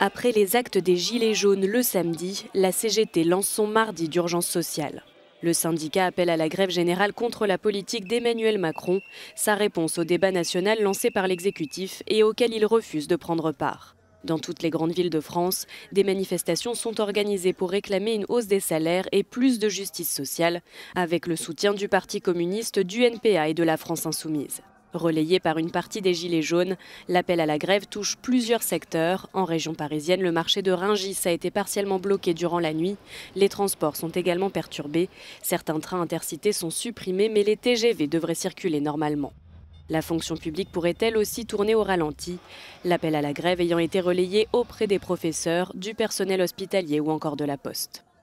Après les actes des Gilets jaunes le samedi, la CGT lance son mardi d'urgence sociale. Le syndicat appelle à la grève générale contre la politique d'Emmanuel Macron, sa réponse au débat national lancé par l'exécutif et auquel il refuse de prendre part. Dans toutes les grandes villes de France, des manifestations sont organisées pour réclamer une hausse des salaires et plus de justice sociale, avec le soutien du Parti communiste, du NPA et de la France insoumise. Relayé par une partie des Gilets jaunes, l'appel à la grève touche plusieurs secteurs. En région parisienne, le marché de Rungis a été partiellement bloqué durant la nuit. Les transports sont également perturbés. Certains trains intercités sont supprimés, mais les TGV devraient circuler normalement. La fonction publique pourrait elle aussi tourner au ralenti, l'appel à la grève ayant été relayé auprès des professeurs, du personnel hospitalier ou encore de la Poste.